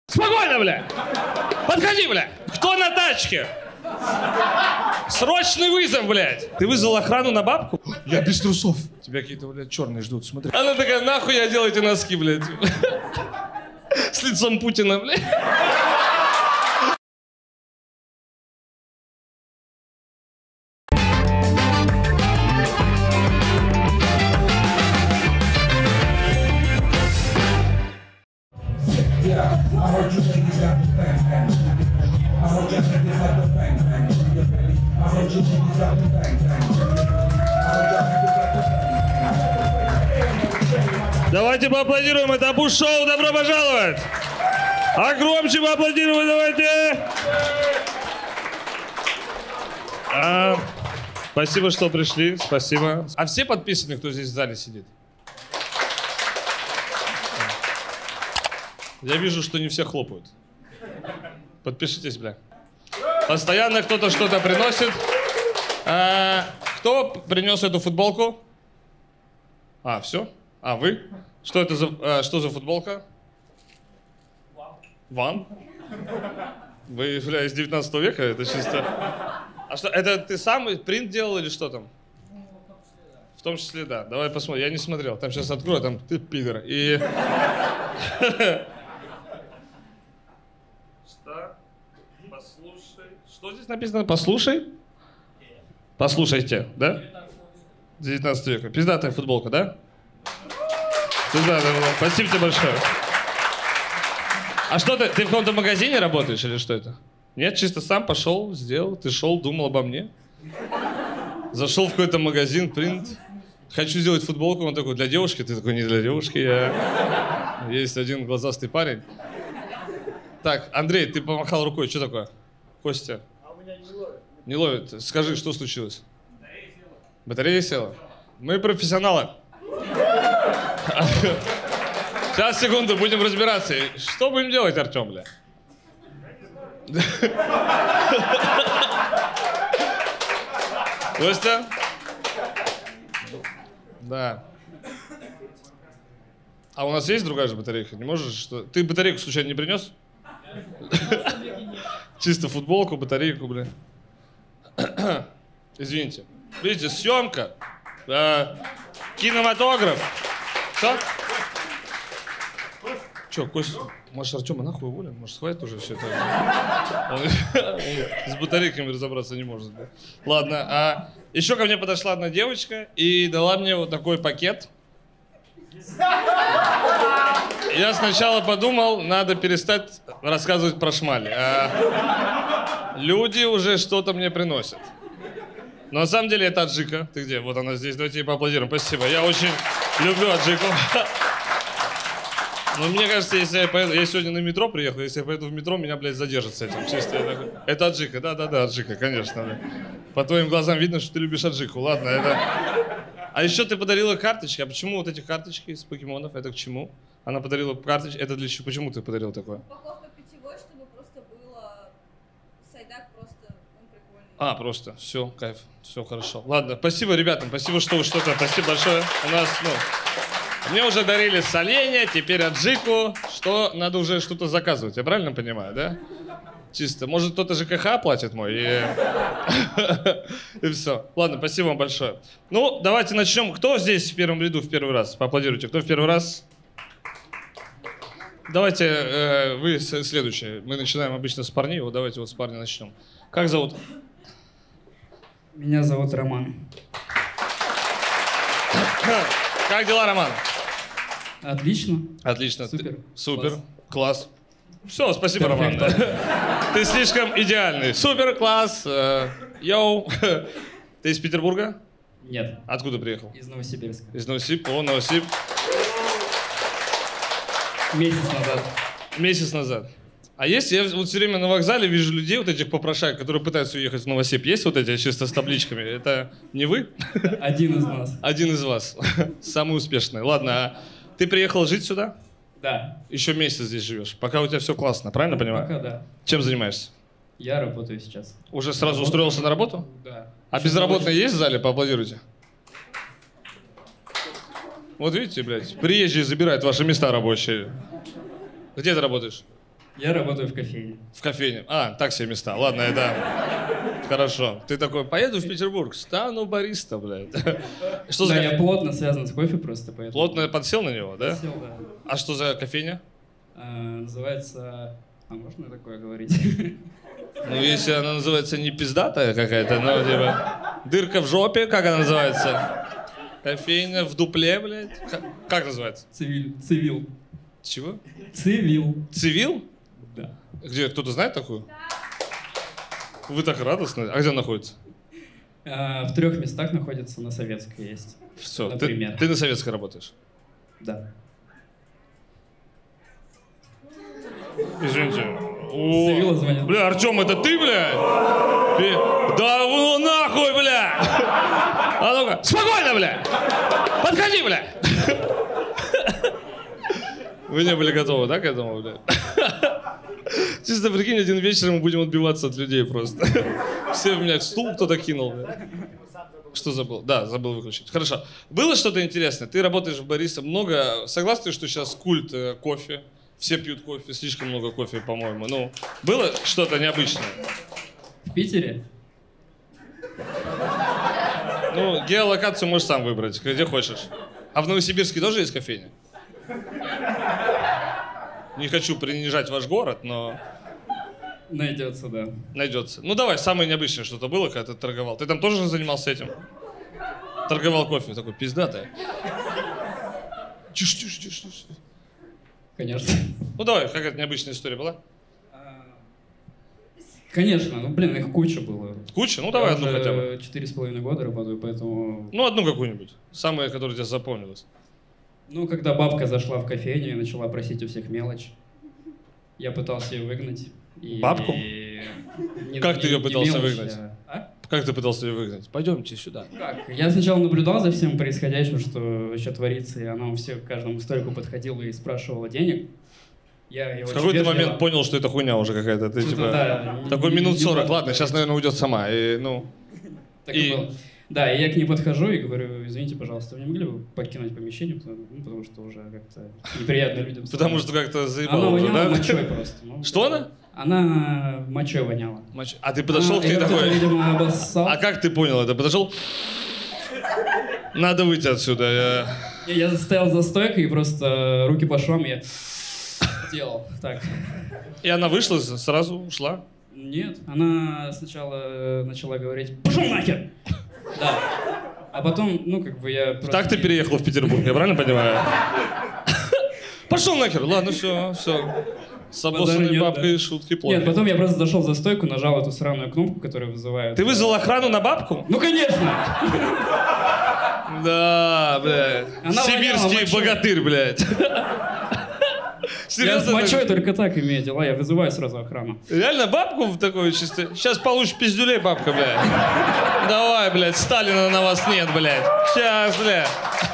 Спокойно, бля! Подходи, бля! Кто на тачке? Срочный вызов, блядь! Ты вызвал охрану на бабку? Я без трусов. Тебя какие-то, блядь, черные ждут, смотри. Она такая, нахуй я делаю эти носки, блядь. С лицом Путина, блядь. Давайте поаплодируем, это Буш-шоу, добро пожаловать! А громче поаплодируем, давайте! Спасибо, что пришли, спасибо. А все подписаны, кто здесь в зале сидит? Я вижу, что не все хлопают. Подпишитесь, бля. Постоянно кто-то что-то приносит. Кто принес эту футболку? А, все? А, вы? Что это что за футболка? Вам? Вы, бля, из 19 века? Это чисто... А что, это ты сам принт делал или что там? В том числе, да. Давай посмотрим. Я не смотрел. Там сейчас открою, там ты пидор. И... Что? Послушай. Что здесь написано? Послушай? Послушайте, да? 19 века. Пиздатая футболка, да? Пиздатая футболка. Спасибо тебе большое. А что ты в каком-то магазине работаешь или что это? Нет, чисто сам пошел, сделал. Ты шел, думал обо мне. Зашел в какой-то магазин, принт. Хочу сделать футболку. Он такой, для девушки? Ты такой, не для девушки. Есть один глазастый парень. Так, Андрей, ты помахал рукой. Что такое? Костя. А у меня не ловит. Не ловит. Скажи, что случилось? Батарея села. Батарея села? Мы профессионалы. Сейчас, секунду, будем разбираться. Что будем делать, Артем, бля? Костя? Да. А у нас есть другая же батарейка? Не можешь? Что? Ты батарейку случайно не принес? Чисто футболку, батарейку, бля. Извините. Видите, съемка. Кинематограф. Что? Че, Костя? Может, Артема нахуй уволен? Может, хватит уже все это? Он с батарейками разобраться не может. Да? Ладно, еще ко мне подошла одна девочка и дала мне вот такой пакет. Я сначала подумал, надо перестать рассказывать про шмали. Люди уже что-то мне приносят. Но на самом деле это аджика. Ты где? Вот она здесь. Давайте ей поаплодируем. Спасибо. Я очень люблю аджику. Но мне кажется, если я поеду... Я сегодня на метро приехал, если я поеду в метро, меня, блядь, задержат с этим. Чисто это аджика. Да-да-да, аджика, конечно. Да. По твоим глазам видно, что ты любишь аджику. Ладно, это... А еще ты подарила карточки. А почему вот эти карточки из покемонов? Это к чему? Она подарила карточки. Это для чего? Почему ты подарил такое? Упаковка питьевой, чтобы просто было... Сайдак просто, он прикольный. А, просто. Все, кайф. Все хорошо. Ладно, спасибо ребятам. Спасибо, что вы что-то... Спасибо большое. У нас, мне уже дарили соленья, теперь аджику. Что? Надо уже что-то заказывать. Я правильно понимаю, да? Чисто. Может, кто-то ЖКХ платит мой и все. Ладно, спасибо вам большое. Ну, давайте начнем. Кто здесь в первом ряду в первый раз? Поаплодируйте. Кто в первый раз? Давайте вы следующие. Мы начинаем обычно с парней. Вот давайте вот с парня начнем. Как зовут? Меня зовут Роман. Как дела, Роман? Отлично. Отлично. Супер. Супер. Класс. Все, спасибо, Роман. Ты слишком идеальный. Супер, класс. Йоу. Ты из Петербурга? Нет. Откуда приехал? Из Новосибирска. Из Новосибирска. О, Новосиб. Месяц назад. Месяц назад. А есть, я вот все время на вокзале вижу людей, вот этих попрошаек, которые пытаются уехать в Новосиб. Есть вот эти чисто с табличками? Это не вы? Один из нас. Один из вас. Самый успешный. Ладно, а ты приехал жить сюда? Да. Еще месяц здесь живешь. Пока у тебя все классно, правильно понимаю? Пока да. Чем занимаешься? Я работаю сейчас. Уже сразу устроился на работу? Да. А безработные есть в зале? Поаплодируйте. Вот видите, блядь, приезжие забирают ваши места рабочие. Где ты работаешь? Я работаю в кофейне. В кофейне. А, так себе места. Ладно, это... Хорошо. Ты такой, поеду в Петербург, стану бариста, блядь. Что Да, за... я плотно связан с кофе просто, поэтому... Плотно подсел на него, да? Сел, да. А что за кофейня? Называется... А можно такое говорить? Ну, если она называется не пиздатая какая-то, ну, типа... Дырка в жопе, как она называется? Кофейня в дупле, блядь? Как называется? Цивил. Чего? Цивил. Цивил? Да. Где, кто-то знает такую? Вы так радостны. А где она находится? В 3 местах находится, на Советской есть. Все, Например. ты на Советской работаешь? Да. Извините. Цивила звонит. Бля, Артем, это ты, блядь? Да ну нахуй, бля! А ну-ка, спокойно, бля! Подходи, бля! Вы не были готовы, да, к этому, бля? Чисто прикинь, один вечер мы будем отбиваться от людей просто. Все в меня в стул кто-то кинул, бля. Что забыл? Да, забыл выключить. Хорошо. Было что-то интересное? Ты работаешь в бариста много. Согласны, что сейчас культ кофе? Все пьют кофе, слишком много кофе, по-моему. Ну, было что-то необычное? В Питере? Ну, геолокацию можешь сам выбрать, где хочешь. А в Новосибирске тоже есть кофейня? Не хочу принижать ваш город, но... Найдется, да. Найдется. Ну давай, самое необычное что-то было, когда ты торговал. Ты там тоже занимался этим? Торговал кофе, такой пиздатый. Тише. Конечно. Ну давай, какая-то необычная история была? Конечно, ну блин, их куча было. Куча? Ну давай Я одну уже хотя бы. 4,5 года работаю, поэтому... Ну одну какую-нибудь. Самая, которая тебе запомнилась. Ну, когда бабка зашла в кофейню и начала просить у всех мелочь, я пытался ее выгнать. И... Бабку? Как ты ее пытался мелочь, выгнать? А? Как ты пытался ее выгнать? Пойдемте сюда. Как? Я сначала наблюдал за всем происходящим, что еще творится, и она к каждому столику подходила и спрашивала денег. Я ее В очень какой-то вежливо- момент понял, что это хуйня уже какая-то. Ты Что-то, типа... да, Такой не- минут не 40. важно. Ладно, сейчас, наверное, уйдет сама. И, ну... Так и было. Да, и я к ней подхожу и говорю, извините, пожалуйста, вы не могли бы покинуть помещение, потому что уже как-то неприятно людям. Потому что как-то заебало Она уже, воняла да? мочой просто. Ну, Что она? Она мочой воняла. А ты подошел к ней Её кто-то, такой... видимо, обоссал. А как ты понял это? Подошел? Надо выйти отсюда. Я стоял за стойкой и просто руки по швам я делал. Так. И она вышла, сразу ушла. Нет, она сначала начала говорить «Пошел нахер!» Да. А потом, ну, как бы я просто... Так ты переехал в Петербург, я правильно понимаю? Пошел нахер! Ладно, все. С обоссанной нет, бабкой да. шутки плохи. Нет, потом я просто зашел за стойку, нажал эту сраную кнопку, которая вызывает... Ты вызвал охрану на бабку? Ну, конечно! Да, блядь. Она Сибирский воняла мочой. богатырь, блядь. Я с Серьезно? мочой только так имею дела, я вызываю сразу охрану. Реально бабку в такой чисто... Сейчас получишь пиздюлей, бабка, блядь. Давай, блядь, Сталина на вас нет, блядь. Сейчас, блядь.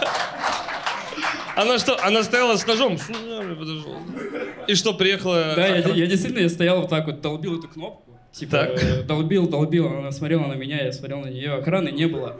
Она что, она стояла с ножом? Подошел. И что, приехала... Да, я действительно я стоял вот так вот, долбил эту кнопку. Типа, Так. долбил, она смотрела на меня, я смотрел на нее, охраны не было.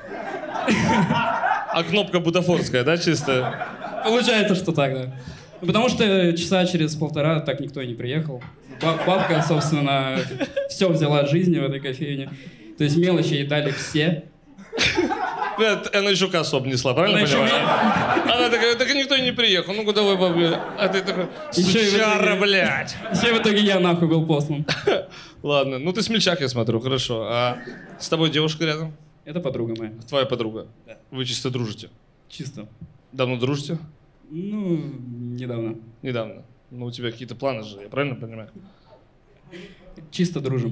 А кнопка бутафорская, да, чисто? Получается, что так, да. Ну, потому что часа через полтора так никто и не приехал. Бабка, собственно, все взяла от жизни в этой кофейне. То есть мелочи ей дали все. Блядь, она еще кассу обнесла, правильно Она еще понимаю? Она такая, так и никто и не приехал. Ну-ка давай, бабка. А ты такой, Еще и в сучара, итоге- блядь. Все в итоге я нахуй был послан. Ладно, ну ты смельчак, я смотрю, хорошо. А с тобой девушка рядом? Это подруга моя. Твоя подруга? Да. Вы чисто дружите? Чисто. Давно дружите? Ну, недавно. Недавно. Ну у тебя какие-то планы же, я правильно понимаю? Чисто дружим.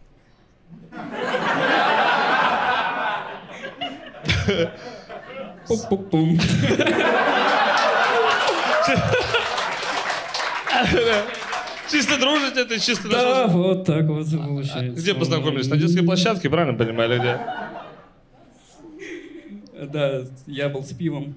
Пум-пум-пум. Чисто дружите, ты чисто Да, дружите? вот так вот получается. Где познакомились? На детской площадке, правильно понимаю, или где? Да, я был с пивом.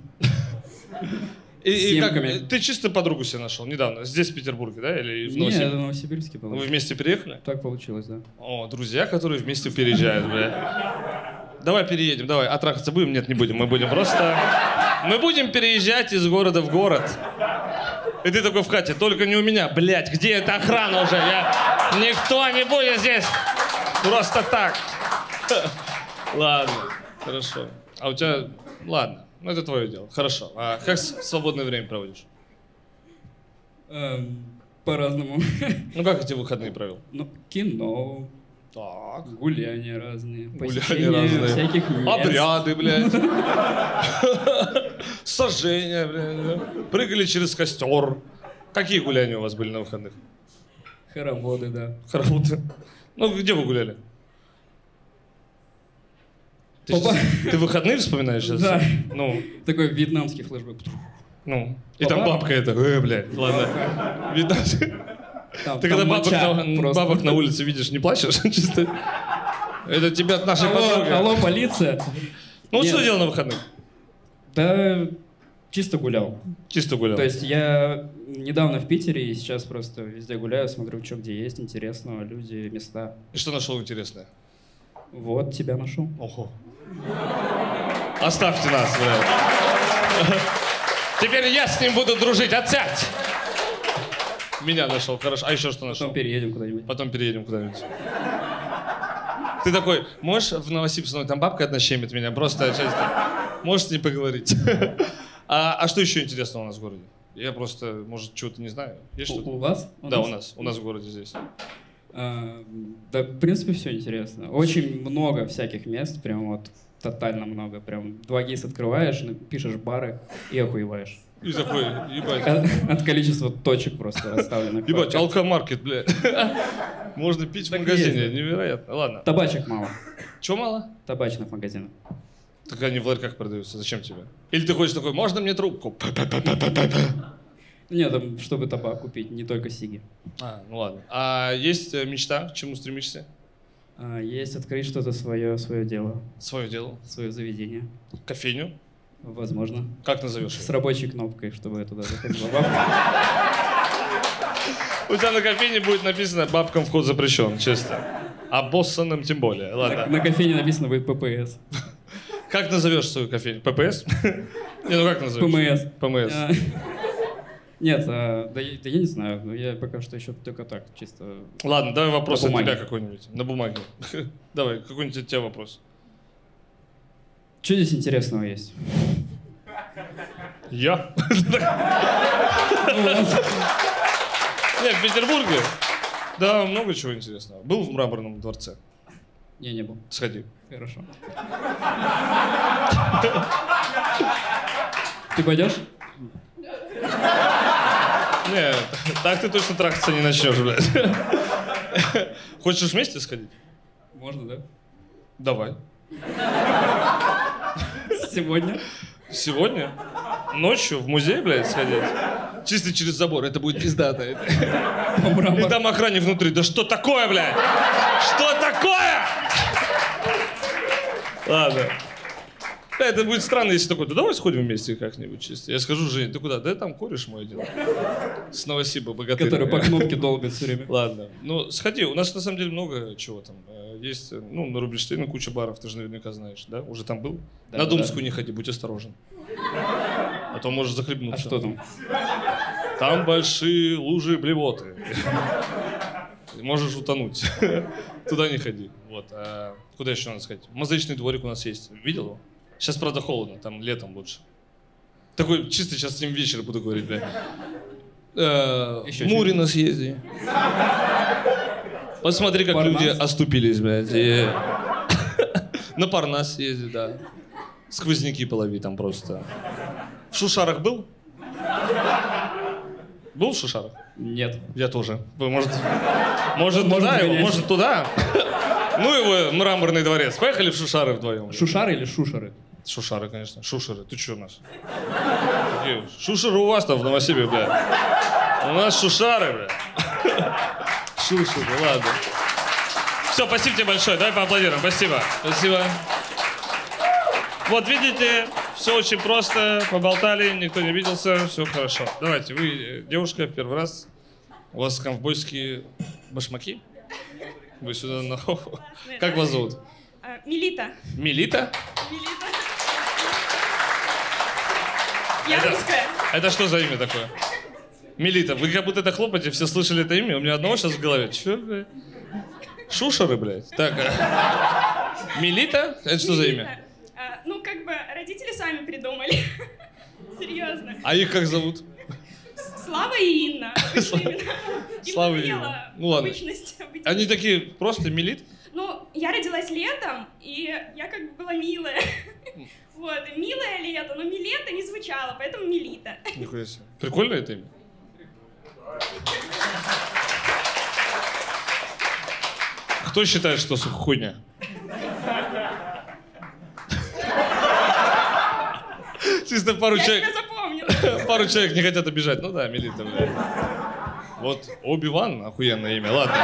И как, Семками. ты чисто подругу себе нашел недавно? Здесь, в Петербурге, да? Или в Не, Новосибирске? это в Новосибирске было. Вы вместе переехали? Так получилось, да. О, друзья, которые вместе переезжают, бля. Давай переедем, давай. А трахаться будем? Нет, не будем. Мы будем просто... Мы будем переезжать из города в город. И ты такой в хате, только не у меня. Блядь, где эта охрана уже? Никто не будет здесь. Просто так. Ладно, хорошо. А у тебя... Ладно, ну это твое дело. Хорошо. А как свободное время проводишь? По-разному. Ну как эти выходные провел? Ну, кино, Так. гуляния разные, Гуляния посещение разные. всяких мест. Обряды, блядь. Сожжения, блядь. Прыгали через костер. Какие гуляния у вас были на выходных? Хороводы, да. Хороводы. Ну, где вы гуляли? Ты, Опа. ты выходные вспоминаешь сейчас? Да. Ну, Такой вьетнамский флешбэк. ну. И там Опа. бабка эта, блядь, ладно. Видно. Там, Ты когда там моча просто. бабок на улице видишь, не плачешь? Чисто. Это тебя от нашей подруги. Алло, полиция. Ну, вот Нет. что делал на выходных? Да, чисто гулял. Чисто гулял. То есть я недавно в Питере и сейчас просто везде гуляю, смотрю, что где есть интересного, люди, места. И что нашел интересное? Вот, тебя нашел. Ого. Оставьте нас, блядь. Теперь я с ним буду дружить. Отсядь! Меня нашел, хорошо. А еще что нашел? Потом переедем куда-нибудь. Потом переедем куда-нибудь. Ты такой, можешь в Новосибирске, там бабка одна щемит меня, просто часто. Можешь с ней поговорить? А что еще интересного у нас в городе? Я просто, может, чего-то не знаю. Есть что-то? У вас? Да, у нас. У нас в городе здесь. Да, в принципе, все интересно. Очень много всяких мест, прям вот тотально много. Прям 2 GIS открываешь, пишешь бары и охуеваешь. И такой, ебать. От количества точек просто расставленных. Ебать, алкомаркет, блядь. Можно пить в Так магазине, есть, да. невероятно. Ладно. Табачек мало. Чего мало? Табачных магазинов. Так они в ларьках продаются, зачем тебе? Или ты хочешь такой, можно мне трубку? Нет, там, чтобы табак купить, не только сиги. А, ну ладно. А есть мечта, к чему стремишься? Есть открыть что-то свое дело, Свое дело. свое заведение. Кофейню. Возможно. Как назовешь С ее? рабочей кнопкой, чтобы я туда заходила. Бабка. У тебя на кофейне будет написано «Бабкам вход запрещен», честно. А боссанным тем более. Ладно. На кофейне написано будет ППС. Как назовешь свою кофейню? ППС? Не, ну как назовешь? ПМС. ПМС. Нет, да я не знаю, но я пока что еще только так, чисто... Ладно, давай вопрос На от бумаге. тебя какой-нибудь. На бумаге. Давай, какой-нибудь от тебя вопрос. Что здесь интересного есть? Я? Ну, вот. Нет, в Петербурге. Да, много чего интересного. Был в Мраморном дворце? Не был. Сходи. Хорошо. Ты пойдешь? Нет, так ты точно трахаться не начнешь, блядь. Хочешь вместе сходить? Можно, да? Давай. Сегодня? Сегодня? Ночью в музей, блядь, сходить? Чисто через забор, это будет пиздато. По И мрамору. там охране внутри. Да что такое, блядь? Что такое? Ладно. Да, это будет странно, если такой, да давай сходим вместе как-нибудь чисто. Я скажу, Жень, ты куда? Да там кореш мое дело. С Новосиба, богатырь. Который по кнопке долбит все время. Ладно. Ну, сходи. У нас на самом деле много чего там. Есть, ну, на Рубинштейна куча баров, ты же наверняка знаешь, да? Уже там был? Да, На да, Думскую да. не ходи, будь осторожен. А то можешь А захлебнуться. что там? Там большие лужи блевоты. Можешь утонуть. Туда не ходи. Вот. А куда еще надо сходить? Мозаичный дворик у нас есть. Видел его? Сейчас, правда, холодно, там летом лучше. Такой чисто сейчас с ним вечер буду говорить, бля. Еще В Мурино съезди. Посмотри, как Парнас? люди оступились, блядь. И... На Парнас съезди, да. Сквозняки полови там просто. В Шушарах был? Был в Шушарах? Нет. Я тоже. Вы, может туда Можно его? сгонять. Может туда? Ну его, Мраморный дворец. Поехали в Шушары вдвоем. Шушары или шушары? Шушары, конечно. Шушары. Ты чё у нас? Какие? Шушары у вас там в Новосибе, блядь. У нас шушары, блядь. Шушары, ладно. Все, спасибо тебе большое. Давай поаплодируем. Спасибо. Спасибо. Вот видите, все очень просто. Поболтали, никто не обиделся, все хорошо. Давайте, вы девушка, первый раз. У вас ковбойские башмаки? Вы сюда на... Как вас зовут? Милита. Милита? Милита. Я русская. Это что за имя такое? Мелита. Вы как будто это хлопаете, все слышали это имя? У меня одного сейчас в голове. Чё, блядь? Шушеры, блядь. Так, Мелита? Это что за имя? Ну, как бы родители сами придумали. Серьезно. А их как зовут? Слава и Инна. Обычные имена. Слава и Им Инна. Ну ладно. обычность. Они такие просто Мелит? Ну, я родилась летом, и я как бы была милая. Вот, и милое лето, но Милета не звучало, поэтому Мелита. Нихуя себе. Прикольное это имя? Кто считает, что хуйня? Чисто пару Я человек... тебя запомнила. Пару человек не хотят обижать. Ну да, Мелита, блядь. Вот Оби-Ван, охуенное имя, ладно.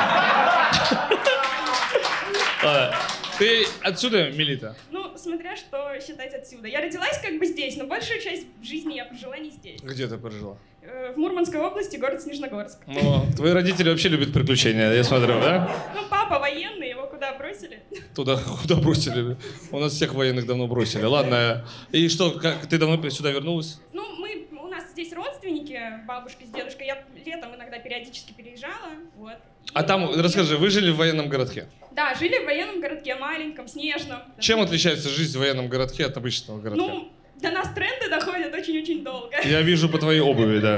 Ладно. Ты отсюда, Мелита? Ну, смотря что считать отсюда. Я родилась как бы здесь, но большую часть жизни я прожила не здесь. Где ты прожила? В Мурманской области, город Снежногорск. Ну, твои родители вообще любят приключения, я смотрю, да? Ну, папа военный, его куда бросили? Туда, куда бросили? У нас всех военных давно бросили. Ладно. И что, как, ты давно сюда вернулась? Ну, у нас здесь родственники, бабушка с дедушкой. Я летом иногда периодически переезжала, вот. А там, расскажи, вы жили в военном городке? Да, жили в военном городке, маленьком, снежном. Чем отличается жизнь в военном городке от обычного городка? Ну, до нас тренды доходят очень-очень долго. Я вижу по твоей обуви, да.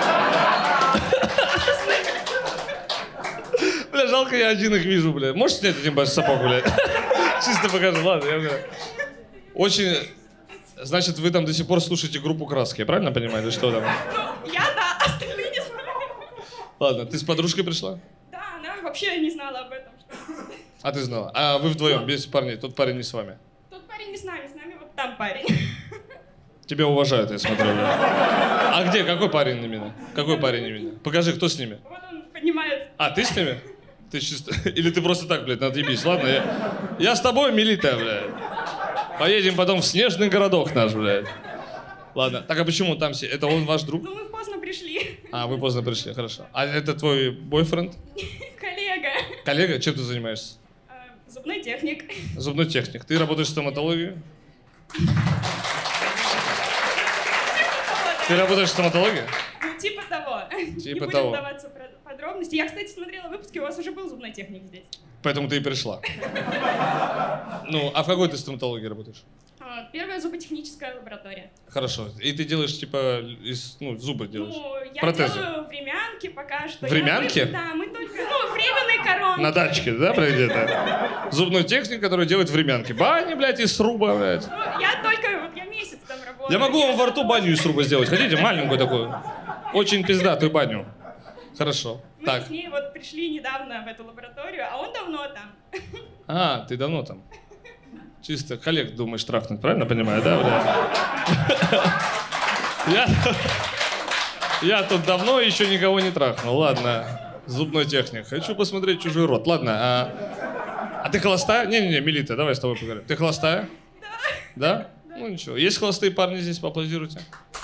Бля, жалко, я один их вижу, бля. Можешь снять один ваш сапог, бля? Чисто покажу, ладно, я, бля. Очень... Значит, вы там до сих пор слушаете группу «Краски», я правильно понимаю, или что там? Ну, я да, остальные не знаю. Ладно, ты с подружкой пришла? Да, она вообще не знала об этом. А ты знала? А вы вдвоем, без парней, тот парень не с вами? Тот парень не с нами вот там парень. Тебя уважают, я смотрю, да. А где? Какой парень именно? Какой парень именно? Покажи, кто с ними? Вот он поднимает. А, ты с ними? Ты чисто... Или ты просто так, блядь, надъебись, ладно? Я с тобой, Мелита, блядь. Поедем потом в снежный городок наш, блядь. Ладно, так а почему там все? Это он ваш друг? Ну, мы поздно пришли. А, вы поздно пришли, хорошо. А это твой бойфренд? Коллега. Коллега? Чем ты занимаешься? Зубной техник. Зубной техник. Ты работаешь в стоматологии? Ты работаешь в стоматологии? Ну, типа того. Типа Не будем того. вдаваться в подробности. Я, кстати, смотрела выпуски, у вас уже был зубной техник здесь. Поэтому ты и пришла. Ну, а в какой ты стоматологии работаешь? Первая зуботехническая лаборатория. Хорошо. И ты делаешь, типа, зубы делаешь? Ну, я Протезы. делаю времянки пока что. Времянки? Да, мы только, временные коронки. На дачке, да, где-то? Зубной техник, который делает времянки. Бани, блядь, из сруба, блядь. Ну, я только, я месяц там работаю. Я могу вам во рту баню из сруба сделать. Хотите? Маленькую такую. Очень пиздатую баню. Хорошо. Мы Так. с ней вот пришли недавно в эту лабораторию, а он давно там. А, ты давно там. Чисто коллег думаешь трахнуть, правильно понимаю, да, бля? Я тут давно еще никого не трахнул. Ладно, зубной техник. Хочу посмотреть чужой рот. Ладно, а ты холостая? Не-не-не, Мелита, давай с тобой поговорим. Ты холостая? Да. Да? Ну ничего. Есть холостые парни здесь, поаплодируйте.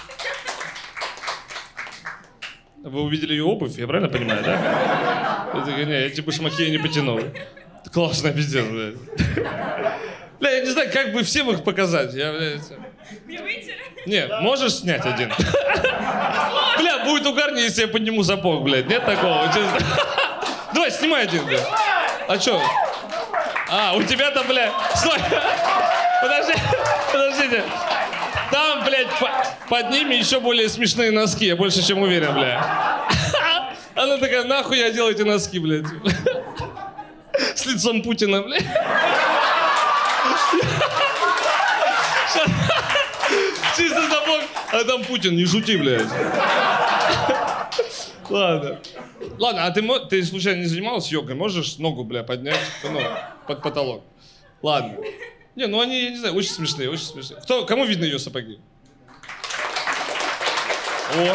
Вы увидели ее обувь, я правильно понимаю, да? Я такой, не, эти башмаки я не потянул. Классная пиздец, блядь. Бля, я не знаю, как бы всем их показать. Я, блядь... Не выйти? Не, можешь снять один? Бля, будет угарнее, если я подниму сапог, блядь. Нет такого, честно. Давай, снимай один, блядь. А чё? А, у тебя-то, бля... Подождите. Там, блядь, под ними еще более смешные носки. Я больше чем уверен, бля. Она такая, нахуй я делаю эти носки, блядь. С лицом Путина, блядь. Чисто сапог, а там Путин, не шути, блядь. Ладно. Ладно, а ты случайно не занималась йогой? Можешь ногу, бля, поднять, под потолок? Ладно. Не, ну они, я не знаю, очень смешные, очень смешные. Кому видно ее сапоги? О.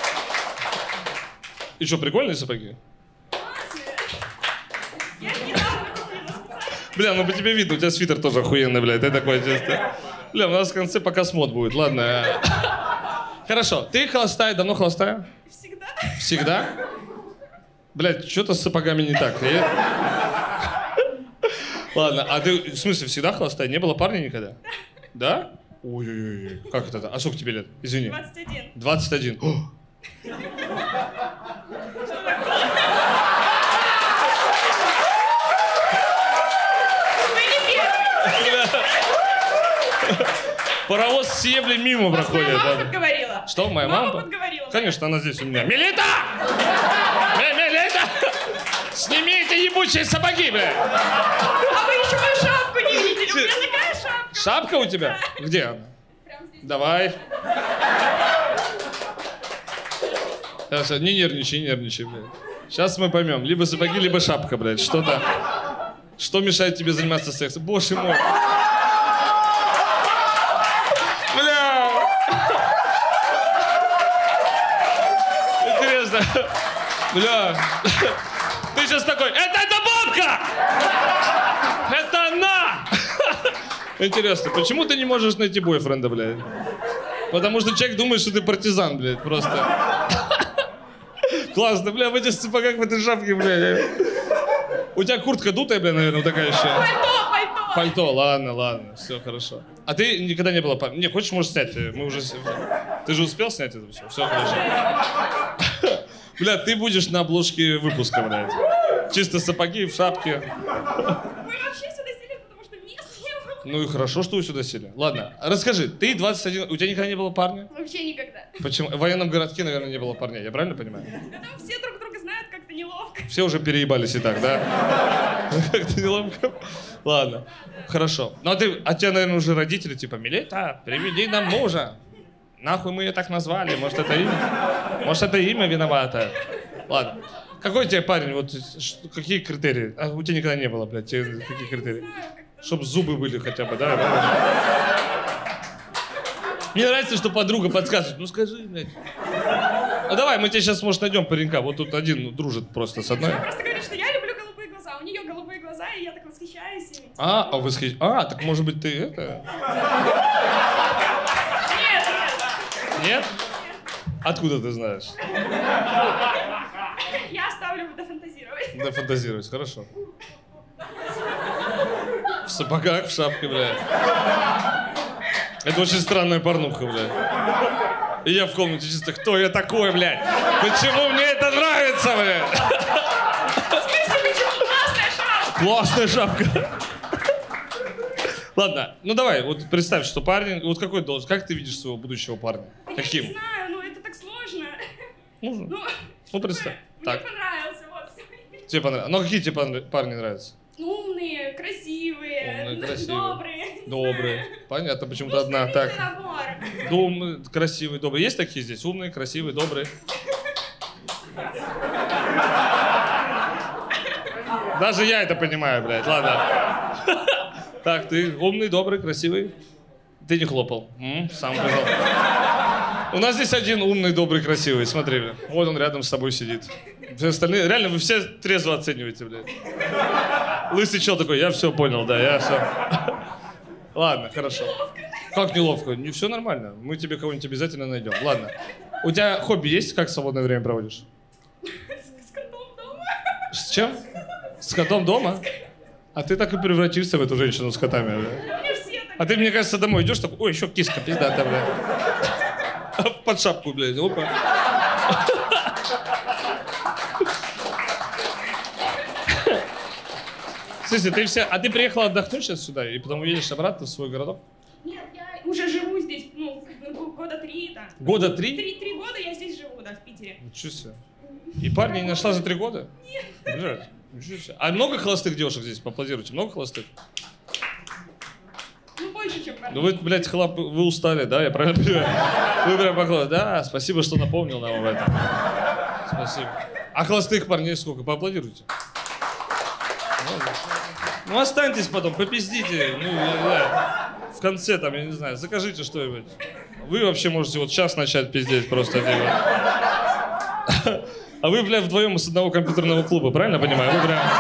И что, прикольные сапоги? Я недавно купила. Бля, ну по тебе видно, у тебя свитер тоже охуенный, блядь. Ты такой чисто. Бля, у нас в конце показ мод будет, ладно. Хорошо, ты холостая, давно холостая? Всегда. Всегда? Блядь, что-то с сапогами не так. Ладно, а ты, в смысле, всегда холостая? Не было парня никогда? Да? Ой-ой-ой, как это? А сколько тебе лет? Извини. 21. 21. О! Паровоз с ебли мимо проходит. Моя мама подговорила. Что, моя Мама мама? подговорила. Конечно, она здесь у меня. Милита! Милита! Сними эти ебучие сапоги, бля! А вы еще мою шапку не видели. У меня такая шапка. Шапка у тебя? Где она? Прям здесь. Давай. Хорошо, не нервничай, блядь. Сейчас мы поймем. Либо сапоги, либо шапка, блядь. Что-то. Что мешает тебе заниматься сексом? Боже мой. Бля. Интересно. Бля. Ты сейчас такой, это бабка! Это она! Интересно, почему ты не можешь найти бойфренда, блядь? Потому что человек думает, что ты партизан, блядь, просто. Классно, бля, в этих сапогах, в этой шапке, бля. У тебя куртка дутая, бля, наверное, вот такая еще. Пальто. Пальто, ладно, все хорошо. А ты никогда не была... Не, хочешь, можешь снять, мы уже... Ты же успел снять это все хорошо. Бля, ты будешь на обложке выпуска, блядь. Чисто сапоги в шапке. Мы вообще сюда сели, потому что мест не было. Ну и хорошо, что вы сюда сели. Ладно, расскажи, ты 21, у тебя никогда не было парня? Вообще никогда. Почему? В военном городке, наверное, не было парней, я правильно понимаю? Да там все друг друга знают, как-то неловко. Все уже переебались и так, да? Как-то неловко. Ладно, хорошо. Ну а тебя, наверное, уже родители типа, Милита, приведи нам мужа. Нахуй мы ее так назвали, может это имя виновато. Ладно. Какой у тебя парень, вот какие критерии? А у тебя никогда не было, блядь, какие критерии? Чтоб зубы были хотя бы, да? Мне нравится, что подруга подсказывает. Ну скажи, блядь. Ну давай, мы тебе сейчас, может, найдем паренька. Вот тут один дружит просто с одной. Она просто говорит, что я люблю голубые глаза. У нее голубые глаза, и я так восхищаюсь ими. Так может быть ты это? Нет. Нет? Откуда ты знаешь? Я оставлю дофантазировать. Дофантазировать, хорошо. В сапогах, в шапке, блядь. Это очень странная порнуха, блядь. И я в комнате чисто, кто я такой, блядь? Почему мне это нравится, блядь? В смысле, почему классная шапка? Классная шапка. Ладно, ну давай, вот представь, что парень, вот какой должен, как ты видишь своего будущего парня? Каким? Я не знаю, ну это так сложно. Ну, представь. Мне Так, понравился, вот. тебе понравилось. Ну, какие тебе парни нравятся? Умные, красивые, Умные, красивые. добрые. Добрые. Понятно, почему-то Ну, одна. Так, набор. думные, красивые, добрые. Есть такие здесь? Умные, красивые, добрые? Даже я это понимаю, блядь, ладно. Так, ты умный, добрый, красивый. Ты не хлопал. Сам сказал. У нас здесь один умный, добрый, красивый. Смотри, бля. Вот он рядом с тобой сидит. Все остальные, реально, вы все трезво оцениваете, блядь. Лысый чел такой, я все понял, да, я все. Ладно, хорошо. Как неловко? Не все нормально. Мы тебе кого-нибудь обязательно найдем. Ладно. У тебя хобби есть? Как свободное время проводишь? С котом дома. С чем? С котом дома? А ты так и превратишься в эту женщину с котами, бля. Мне все так. А ты, мне кажется, домой идешь, такой, ой, еще киска, пиздата, бля. Под шапку, блядь, опа. Слушай, а ты приехала отдохнуть сейчас сюда и потом уедешь обратно в свой городок? Нет, я уже живу здесь, ну, года 3, да. Года 3? 3 года я здесь живу, да, в Питере. Ничего себе. И парня не нашла за 3 года? Нет. Блядь, ничего себе. А много холостых девушек здесь? Поаплодируйте. Много холостых? Ну, больше, чем парней. Ну вы, блядь, вы устали, да? Я правильно понимаю? Вы прям поклонны. Да, спасибо, что напомнил нам об этом. Спасибо. А холостых парней сколько? Поаплодируйте. Ну останьтесь потом, попиздите. Ну, да. В конце там, я не знаю, закажите что-нибудь. Вы вообще можете вот сейчас начать пиздеть просто. А вы, бля, вдвоем из одного компьютерного клуба, правильно понимаю? Вы прям...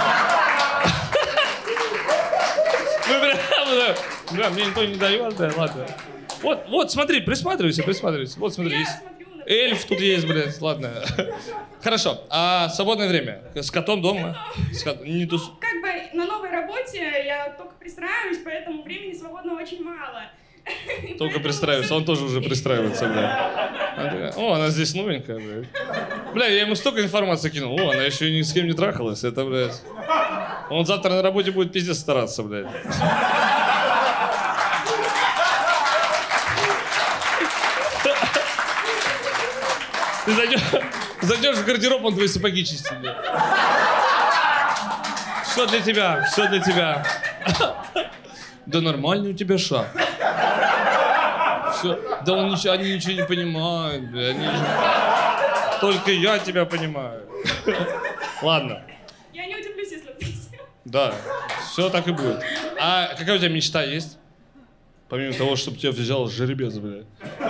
Вы прям... Бля, мне никто не дает, да, ладно. Вот, смотри, присматривайся. Вот, смотри, Я есть... смотрю на... Эльф тут есть, блядь, ладно. Хорошо, а свободное время? С котом дома? Не тус... Как бы на новой работе я только пристраиваюсь, поэтому времени свободного очень мало. Только пристраивается. Он тоже уже пристраивается, бля. Она такая, о, она здесь новенькая, блядь. Бля, я ему столько информации кинул. О, она еще ни с кем не трахалась. Это, блядь. Он завтра на работе будет пиздец стараться, блядь. Ты зайдешь в гардероб, он твои сапоги чистит, блядь. Все для тебя, все для тебя. Да нормальный у тебя шаг. Все. Да он ничего, они ничего не понимают, бля. Только я тебя понимаю. Ладно. Я не удивлюсь, если ты... Да, все так и будет. А какая у тебя мечта есть? Помимо того, чтобы тебя взял жеребец, блядь.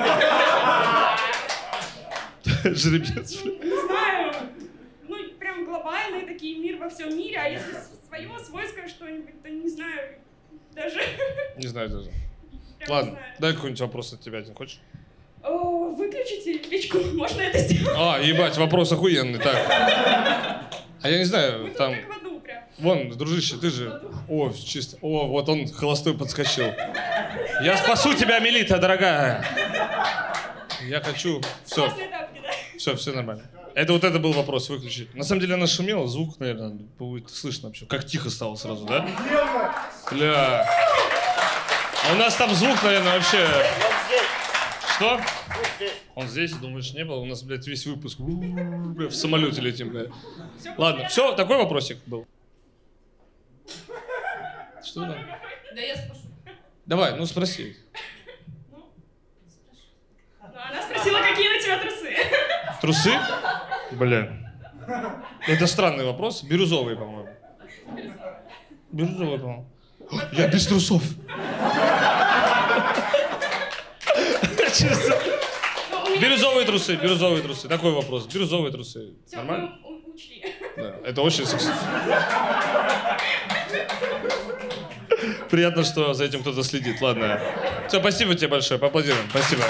Жеребец, блядь. Не знаю. Ну, прям глобальные такие, мир во всем мире. А если свойское что-нибудь, то не знаю. Даже... Не знаю даже. Прям Ладно, не знаю. дай какой-нибудь вопрос от тебя один, хочешь? О, выключите печку, можно это сделать? А, ебать, вопрос охуенный, так. А я не знаю, Вы тут там... как в аду прям. Вон, дружище, ты же... О, чисто. О, вот он холостой подскочил. Я спасу тебя, Мелита, дорогая. Я хочу... Все, Классные тапки, да? все нормально. Это был вопрос выключить. На самом деле она шумела, звук, наверное, будет слышно вообще. Как тихо стало сразу, да? Бля. А у нас там звук, наверное, вообще... Что? Он здесь, думаешь, не было? У нас, блядь, весь выпуск в самолете летим, блядь. Ладно, все, такой вопросик был. Что там? Да я спрошу. Давай, ну спроси. Ну, она спросила, какие у тебя трусы. Трусы? Бля. Это странный вопрос. Бирюзовые, по-моему. Бирюзовые, по-моему. Я без трусов. Честно. Бирюзовые трусы. Такой вопрос. Бирюзовые трусы. Все, Нормально? мы учли. Да, это очень сексуально. Приятно, что за этим кто-то следит. Ладно. Все, спасибо тебе большое. Поаплодируем. Спасибо.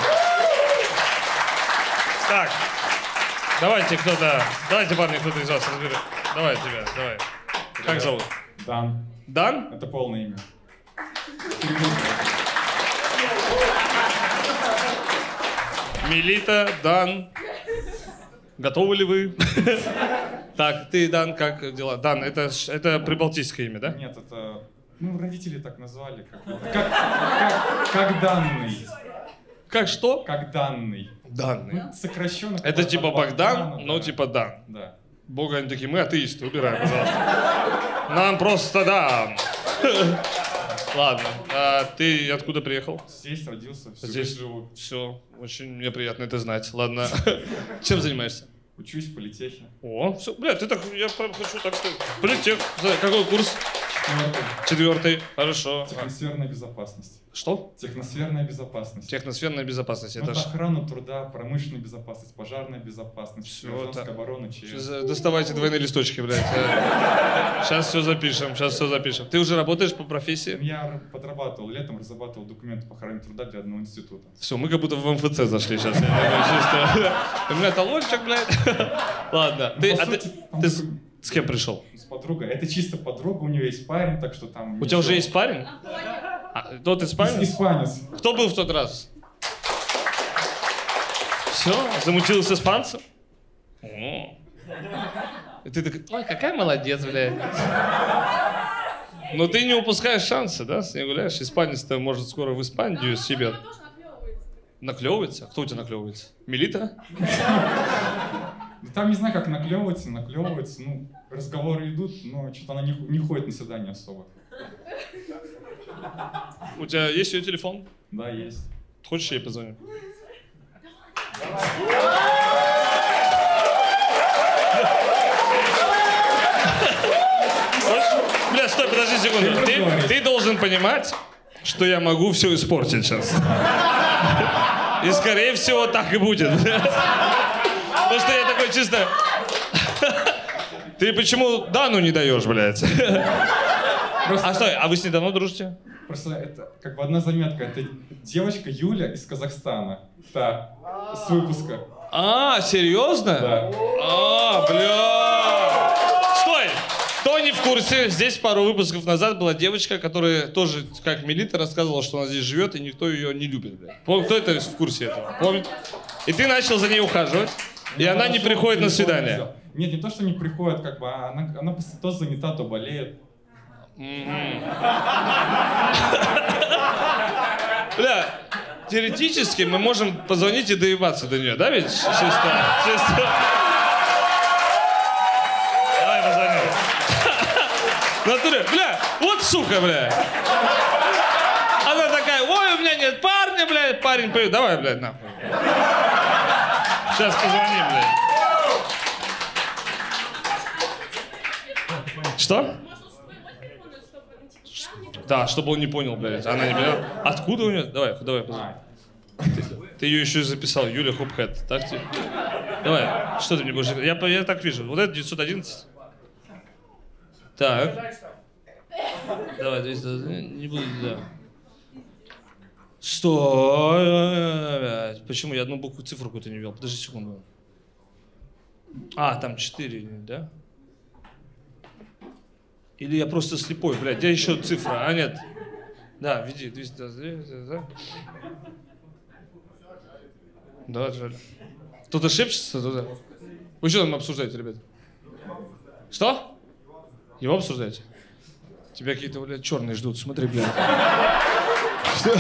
Так. Давайте кто-то... Давайте, парни, кто-то из вас разберет. Давай тебя, давай. Как зовут? Дан. Дан? Это полное имя. Мелита, Дан. Готовы ли вы? Так, ты, Дан, как дела? Дан, это прибалтийское имя, да? Нет, это... Ну, родители так назвали. Как данный. Как что? Как данный. Данный. Ну, сокращенно. Это типа Богдан, но да. типа Дан. Да. Бога они такие, мы атеисты, убираем, пожалуйста. Нам просто Дан. Ладно, а ты откуда приехал? Здесь родился, всю Здесь жизнь живу. Все, очень мне приятно это знать. Ладно, чем занимаешься? Учусь в политехе. О, все, бля, ты так, я прям хочу так сказать. Политех, какой курс? 4-й, хорошо. Техносферная безопасность. Что? Техносферная безопасность. Техносферная безопасность. Ну, Это это ж... охрана труда, промышленная безопасность, пожарная безопасность, Всё гражданская это- оборона, ЧС. Доставайте двойные листочки, блядь. Сейчас все запишем, Ты уже работаешь по профессии? Я подрабатывал летом, разрабатывал документы по охране труда для одного института. Все, мы как будто в МФЦ зашли сейчас. У меня талончик, блядь. Ладно. Ну, по Ты сути, там ты такой- с кем пришел? с подругой. Это чисто подруга, у нее есть парень, так что там... У тебя уже ничего. есть парень? Тот испанец? Испанец. Кто был в тот раз? Все, замутил с испанцем? О. И ты такой, ой, какая молодец, блядь. Но ты не упускаешь шансы, да, с ней гуляешь? Испанец-то может скоро в Испанию себе... Она тоже наклевывается. Наклевывается? Кто у тебя наклевывается? Мелита? Да там не знаю, как наклевывается, ну, разговоры идут, но что-то она не ходит на свидание особо. У тебя есть ее телефон? Да, есть. Хочешь, я ей позвоню? Хочешь? Бля, стой, подожди секунду. Ты должен понимать, что я могу все испортить сейчас. И скорее всего так и будет. Потому что я такой чисто... Ты почему Дану не даешь, блядь? А стой, а вы с ней давно дружите? Просто это как бы одна заметка. Это девочка Юля из Казахстана. Да, с выпуска. А, серьезно? Да. А, бля. Стой! Кто не в курсе, здесь пару выпусков назад была девочка, которая тоже, как Мелита, рассказывала, что она здесь живет, и никто ее не любит, блядь. Кто это в курсе этого? Помнит? И ты начал за ней ухаживать, и она не приходит на свидание. Нет, не то, что не приходит, как бы, а она то занята, то болеет. Бля, теоретически мы можем позвонить и доебаться до нее, да ведь? Чисто. Давай позвоним. В натуре, бля, вот сука, бля. Она такая, ой, у меня нет парня, бля, парень поет. Давай, блядь, нахуй. Сейчас позвоним, блядь. Что? Да, чтобы он не понял, блядь. Она не поняла. Откуда у нее? Давай, позвони. Ты ее еще и записал, Юля Хопхэт. Так тебе? Давай, что ты мне будешь... Я так вижу. Вот это 911. Так. Давай, 201. Не буду, да. Стой. Почему? Я одну букву, цифру какую-то не ввел. Подожди секунду. А, там 4, да? Или я просто слепой, блядь. Где еще цифра? А, нет. Да, веди. 200. Да, жаль. Кто-то шепчется туда? Вы что там обсуждаете, ребят? Что? Его обсуждаете? Тебя какие-то, блядь, черные ждут. Смотри, блядь. Что?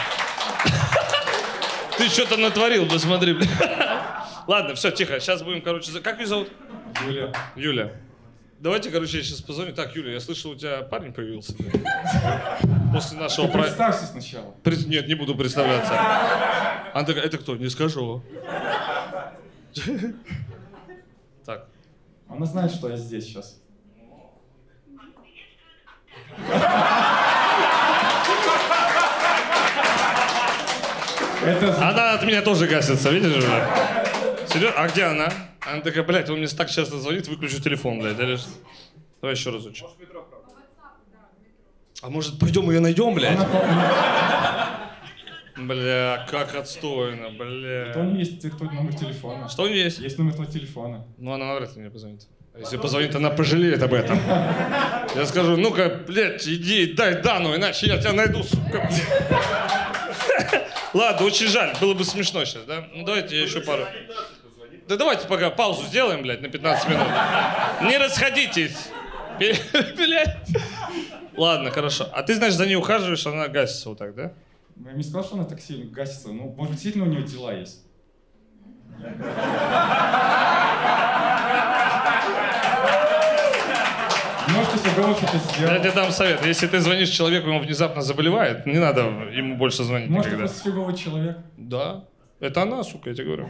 Ты что-то натворил, посмотри, блядь. Ладно, все, тихо. Сейчас будем, короче... Как ее зовут? Юля. Юля. Давайте, короче, я сейчас позвоню. Так, Юля, я слышал, у тебя парень появился. После нашего... Ты представься сначала. Нет, не буду представляться. Она такая, это кто? Не скажу. Так. Она знает, что я здесь сейчас. Она от меня тоже гасится, видишь уже? Серьезно? А где она? Она такая, блядь, он мне так часто звонит, выключу телефон, блядь. Давай еще разочек. А может, пойдем ее найдем, блядь? Бля, как отстойно, бля. Что у нее есть номер телефона? Что у нее есть? Есть номер твоего телефона. Ну, она навряд ли мне позвонит. А если позвонит, она пожалеет об этом. Я скажу, ну-ка, блядь, иди, дай Дану, иначе я тебя найду, сука, блядь. Ладно, очень жаль, было бы смешно сейчас, да? Ну, давайте я еще пару. Да давайте пока паузу сделаем, блядь, на 15 минут. Не расходитесь. Блядь. Ладно, хорошо. А ты, значит, за ней ухаживаешь, она гасится вот так, да? Я не сказал, что она так сильно гасится. Ну, может, действительно у нее дела есть. Может, если бы что-то сделал. Я тебе дам совет. Если ты звонишь человеку, он внезапно заболевает, не надо ему больше звонить Может, никогда. просто фиговый человек. Да. Это она, сука, я тебе говорю.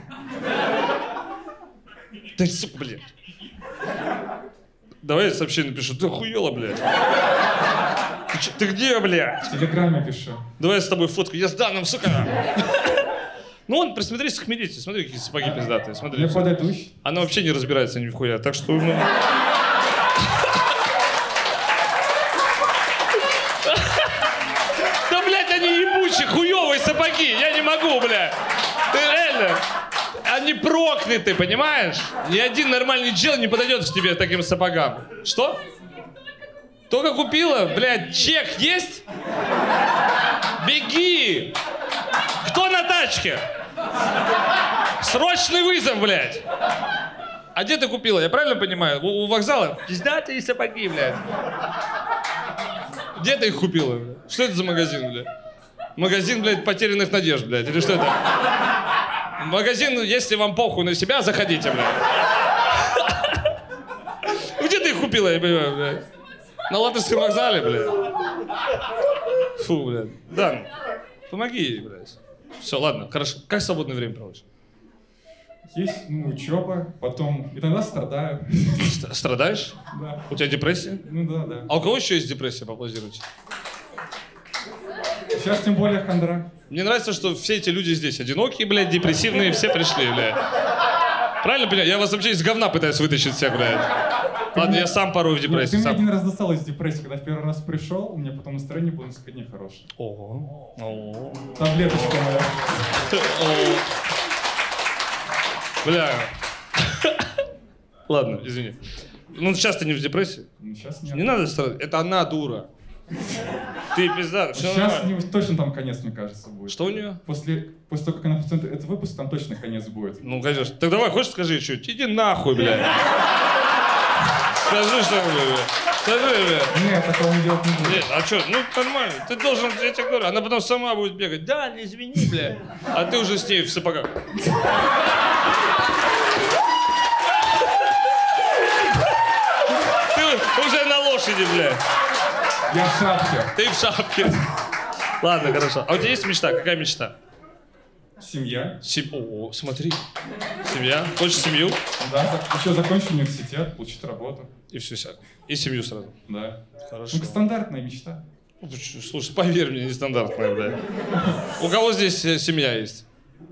Ты, сука, блядь. Давай я сообщение напишу. Ты охуела, блядь. Ты где, блядь? В Телеграме пишу. Давай я с тобой фотку. Я с Даном, сука. Ну он, присмотрись к Мелите. Смотри, какие сапоги пиздатые. Смотри. Я подойду. Она вообще не разбирается ни в хуя. Так что, ну... Да, блядь, они ебучие, хуёвые сапоги. Я не могу, блядь. Ты реально... Они прокляты, понимаешь? Ни один нормальный чел не подойдет к тебе таким сапогам. Что? Только купила? Блядь, чек есть? Беги! Кто на тачке? Срочный вызов, блядь! А где ты купила? Я правильно понимаю? У вокзала? Пиздатые сапоги, блядь. Где ты их купила, блядь? Что это за магазин, блядь? Магазин, блядь, потерянных надежд, блядь. Или что это? Магазин, если вам похуй на себя, заходите, блядь. Где ты их купила, я понимаю, блядь? На Латышском вокзале, блядь. Фу, блядь. Дан, помоги ей, блядь. Все, ладно, хорошо. Как свободное время проводишь? Есть, ну, учеба, потом иногда страдаю. Страдаешь? Да. У тебя депрессия? Ну да, да. А у кого еще есть депрессия, поаплодируйте? Сейчас тем более хандра. Мне нравится, что все эти люди здесь одинокие, блядь, депрессивные, все пришли, блядь. Правильно понимаю? Я вас вообще из говна пытаюсь вытащить всех, блядь. Ладно, я сам порой в депрессии. Ты меня Сам. один раз достал из депрессии, когда в первый раз пришел, у меня потом настроение было несколько дней хорошее. Ого. Таблеточка моя. Бля. Ладно, извини. Ну, сейчас ты не в депрессии. Ну, сейчас нет. Не надо страдать. Это она дура. Ты пизда, все Сейчас нормально. точно там конец, мне кажется, будет. Что у нее? После того, как она посмотрит этот выпуск, там точно конец будет. Ну, конечно. Так давай, хочешь, скажи что-нибудь? Иди нахуй, блядь. Скажи что-нибудь, блядь. Скажи, блядь. Нет, такого не делать не буду. Нет, а что? Ну, нормально. Ты должен, я тебе говорю, она потом сама будет бегать. Да, не извини, блядь. А ты уже с ней в сапогах. Ты уже на лошади, блядь. Я в шапке. Ты в шапке. Ладно, хорошо. А у тебя есть мечта? Какая мечта? Семья. О, смотри. Семья. Хочешь семью? Да, еще закончу университет, получить работу. И все. И семью сразу. Да. Хорошо. Ну, стандартная мечта. Слушай, поверь мне, нестандартная, блядь. У кого здесь семья есть?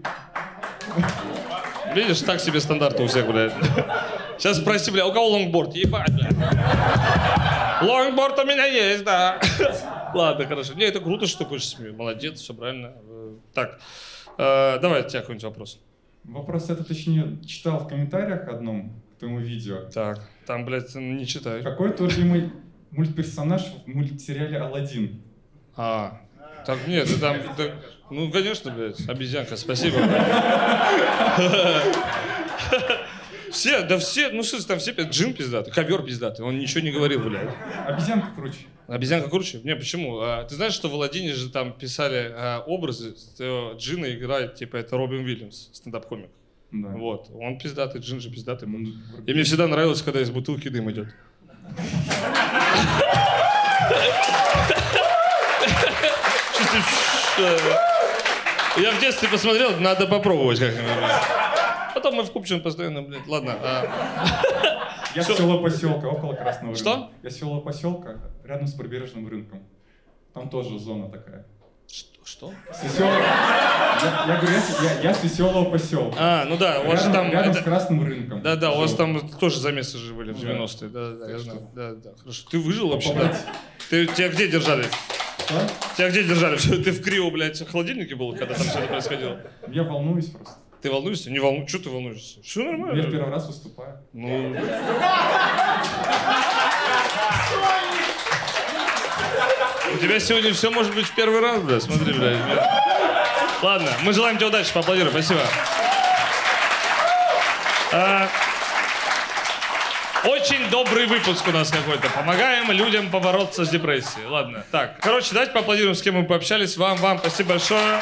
Видишь, так себе стандарты у всех, блядь. Сейчас спроси, блядь, у кого лонгборд? Ебать, блядь. Лонгборд у меня есть, да. Ладно, хорошо. Не, это круто, что ты хочешь семью. Молодец, все правильно. Так, давай от тебя какой-нибудь вопрос. Вопрос это, точнее, читал в комментариях одном к твоему видео. Так, там, блядь, не читай. Какой твой любимый мультперсонаж в мультсериале «Алладин»? Так, нет, ты там... ну, конечно, блядь, обезьянка, спасибо. Все, да все, ну что там все, джин пиздатый, ковер пиздатый, он ничего не говорил, блядь. Обезьянка круче. Обезьянка круче? Не, почему? Ты знаешь, что в «Аладдине» же там писали образы, что Джина играет, типа, это Робин Уильямс, стендап-комик. Да. Вот, он пиздатый, Джин же пиздатый был. Ну, И мне всегда нравилось, когда из бутылки дым идет. Я в детстве посмотрел, надо попробовать как-нибудь. Потом мы в Купчино постоянно, блядь, ладно. Я с село-поселка, около Красного рынка. Что? Я с село-поселка, рядом с прибрежным рынком. Там тоже зона такая. Что? Я говорю, я с веселого поселка. Ну да, у вас же там... Рядом с Красным рынком. Да, у вас там тоже замесы же были в 90-е. Да, я знаю. Да, хорошо. Ты выжил вообще, да? Тебя где держали? Что? Тебя где держали? Ты в Крио, блядь, в холодильнике был, когда там все это происходило? Я волнуюсь просто. Ты волнуешься? Не волнуйся. Что ты волнуешься? Все нормально. Я в первый раз выступаю. Ну... У тебя сегодня все может быть в первый раз, бля, смотри, бля. Ладно, мы желаем тебе удачи, поаплодируем, спасибо. Очень добрый выпуск у нас какой-то. Помогаем людям побороться с депрессией. Ладно, так. Короче, давайте поаплодируем, с кем мы пообщались. Вам, спасибо большое.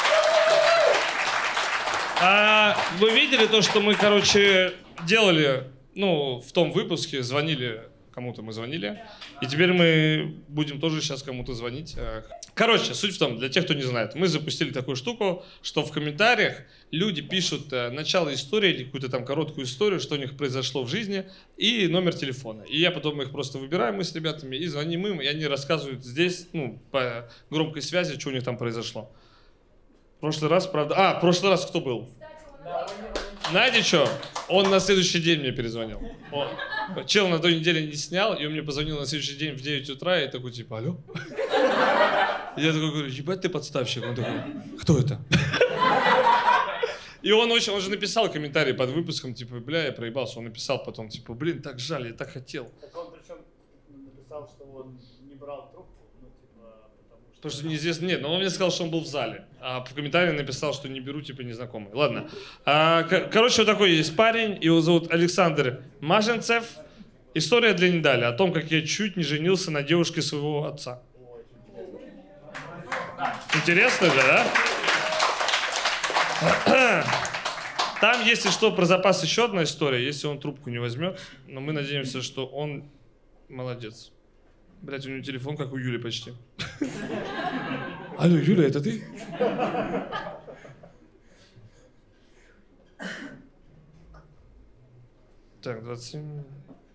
Вы видели то, что мы, короче, делали, ну, в том выпуске, звонили, кому-то мы звонили, и теперь мы будем тоже сейчас кому-то звонить. Короче, суть в том, для тех, кто не знает, мы запустили такую штуку, что в комментариях люди пишут начало истории или какую-то там короткую историю, что у них произошло в жизни, и номер телефона. И я потом их просто выбираю, мы с ребятами, и звоним им, и они рассказывают здесь, ну, по громкой связи, что у них там произошло. В прошлый раз, правда... в прошлый раз кто был? Знаете что? Он на следующий день мне перезвонил. Чел на той неделе не снял, и он мне позвонил на следующий день в 9 утра, и такой, типа, алло? Я такой говорю, ебать ты подставщик. Он такой, кто это? И он же написал комментарий под выпуском, типа, бля, я проебался. Он написал потом, типа, блин, так жаль, я так хотел. Так он причем написал, что он не брал трубку, ну, типа, потому что... Потому что неизвестно, нет, но он мне сказал, что он был в зале. А в комментарии написал, что не беру, типа, незнакомый. Ладно. Короче, вот такой есть парень, его зовут Александр Маженцев. История для Недаля о том, как я чуть не женился на девушке своего отца. Интересно же, да? Там, если что, про запас еще одна история, если он трубку не возьмет. Но мы надеемся, что он молодец. Блять, у него телефон, как у Юли почти. Алло, Юля, это ты? Так, 27...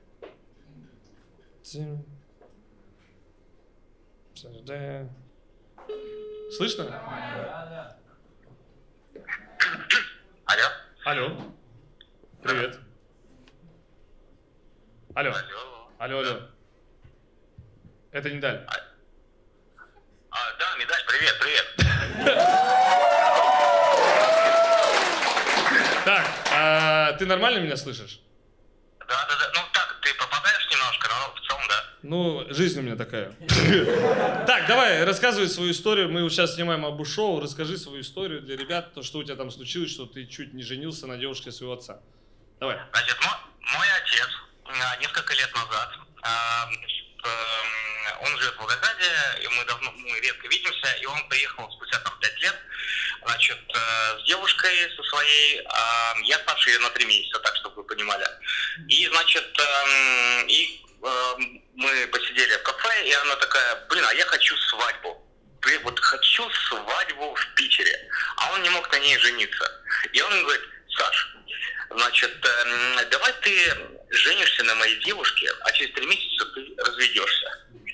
7... Слышно? Алло. Алло. Привет. Алло. Алло. Это Недаль. Да, Медаль, привет. Так, ты нормально меня слышишь? Да. Ну так, ты попадаешь Ну, жизнь у меня такая. Так, давай, рассказывай свою историю. Мы сейчас снимаем Абу-шоу. Расскажи свою историю для ребят, то, что у тебя там случилось, что ты чуть не женился на девушке своего отца. Давай. Значит, мой отец несколько лет назад, он живет в Волгограде, и мы редко видимся, и он приехал спустя там 5 лет, значит, с девушкой со своей, я старше ее на 3 месяца, так, чтобы вы понимали. И, значит, мы посидели в кафе, и она такая, блин, а я хочу свадьбу. Блин, вот хочу свадьбу в Питере. А он не мог на ней жениться. И он говорит, Саш, значит, давай ты женишься на моей девушке, а через 3 месяца ты разведешься.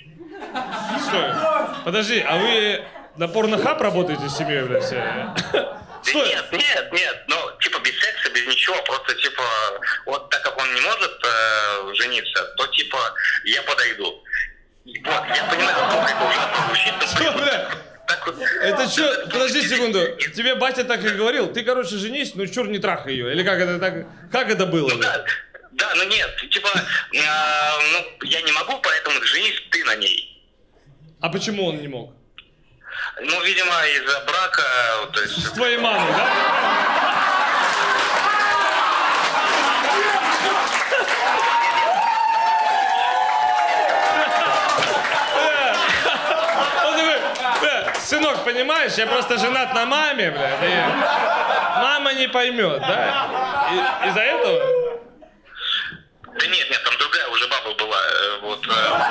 Стой, подожди, а вы на порнохаб работаете с семьей, блядь? Стой. Нет, ну, типа без секса, без ничего, просто, типа, вот так как он не может жениться, то, типа, я подойду. Вот, я понимаю, насколько это ужасно звучит. Что, бля? Вот, Это что? Подожди секунду. Тебе батя так и говорил? Ты, короче, женись, ну чур не трахай ее. Или как это так? Как это было? Ну, да, ну нет, типа, ну, я не могу, поэтому женись ты на ней. А почему он не мог? Ну, видимо, из-за брака, то есть... С твоей мамой, да? Сынок, понимаешь, я просто женат на маме, блядь, и мама не поймет, да? Из-за этого? Да нет, там другая уже баба была, вот.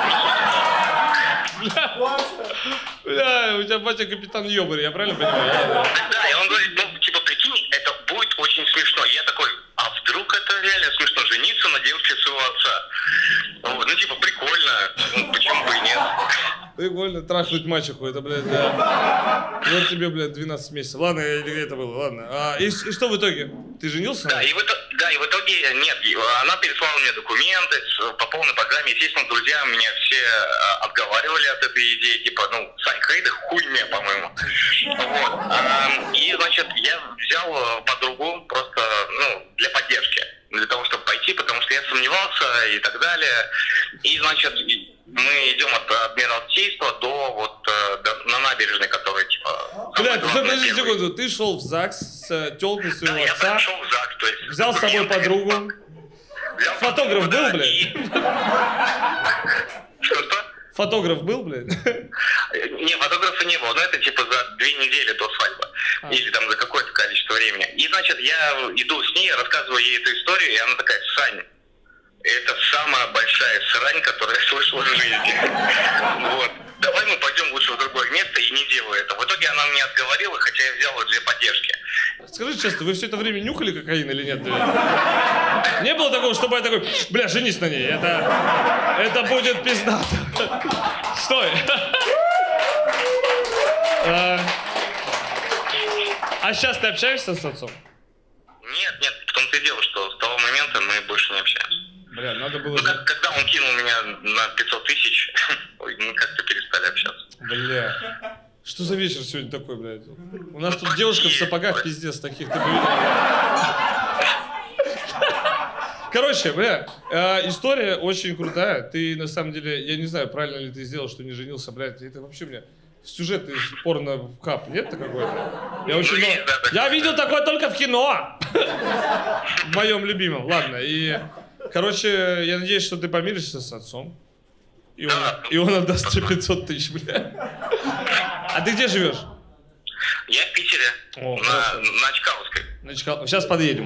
Бля, у тебя батя капитан Ёбарь, я правильно понимаю? Да, и он говорит, ну, типа, прикинь, это будет очень смешно. Я такой, а вдруг это реально смешно, жениться на девушке своего отца? Ну, типа, прикольно, ну, почему бы и нет? Прикольно, трахнуть мачеху, это, блядь, да. Вот тебе, блядь, 12 месяцев. Ладно, или это было, ладно. И что в итоге? Ты женился? Да, и в итоге нет. Она переслала мне документы по полной программе. Естественно, друзья меня все отговаривали от этой идеи. Типа, ну, Сань, хейда хуйня, по-моему. Вот. И, значит, я взял подругу просто, ну, для поддержки. Для того, чтобы пойти, потому что я сомневался и так далее. И, значит, мы идем от Адмиралтейства до вот на набережной, которая типа... Бля, подожди секунду, ты шел в ЗАГС с тёлкой своего отца, я шел в ЗАГС, то есть... взял с собой подругу. Фотограф был, блядь? Что? Фотограф был, блядь? Не, фотографа не было, но это типа за 2 недели до свадьбы. Или там за какое-то количество времени. И, значит, я иду с ней, рассказываю ей эту историю, и она такая, Сань, это самая большая срань, которую я слышал в жизни. Вот. Давай мы пойдем лучше в другое место и не делаю это. В итоге она меня отговорила, хотя я взял ее для поддержки. Скажи честно, вы все это время нюхали кокаин или нет? Не было такого, чтобы я такой, бля, женись на ней, это будет пиздато. Стой. А сейчас ты общаешься с отцом? Нет, в том-то и дело, что с того момента мы больше не общаемся. Бля, надо было... Ну, когда он кинул меня на 500 тысяч, мы как-то перестали общаться. Бля. Что за вечер сегодня такой, блядь? У нас тут девушка в сапогах, пиздец, таких ты бы видел. Короче, бля, история очень крутая. Ты, на самом деле, я не знаю, правильно ли ты сделал, что не женился, блядь. Это вообще, бля, сюжет из порно в хаб, нет-то какой-то? Я очень много... Я видел такое только в кино. В моем любимом. Ладно, и... Короче, я надеюсь, что ты помиришься с отцом. И он отдаст тебе 500 тысяч, бля. А ты где живешь? Я в Питере. О, на Чкаловской. Сейчас подъедем.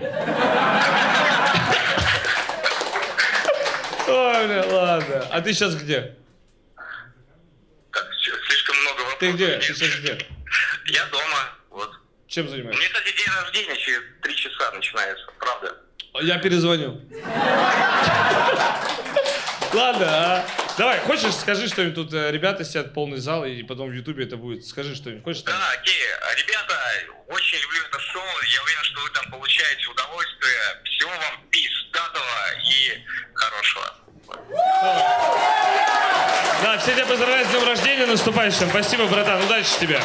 Ой, бля, ладно. А ты сейчас где? Так, слишком много вопросов. Ты где? Ты сейчас где? Я дома, вот. Чем занимаешься? У меня, кстати, день рождения через 3 часа начинается, правда. Я перезвоню. Ладно, давай, хочешь, скажи что-нибудь, тут ребята сидят, полный зал, и потом в Ютубе это будет. Скажи что-нибудь, хочешь? Да, окей. Ребята, очень люблю это шоу, я уверен, что вы там получаете удовольствие. Всего вам пиздатого и хорошего. Да, все тебя поздравляют с днем рождения наступающим. Спасибо, братан, удачи тебе.